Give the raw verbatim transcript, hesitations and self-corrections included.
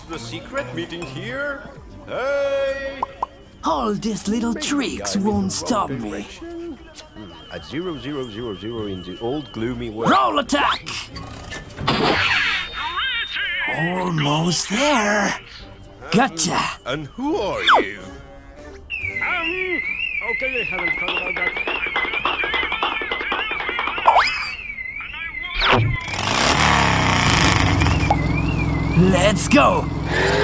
the secret meeting here? Hey! All these little tricks won't stop me. Hmm. At zero zero zero zero in the old gloomy world. Roll attack! Almost there. Gotcha. And who are you? Um, okay, I haven't thought about that. Let's go.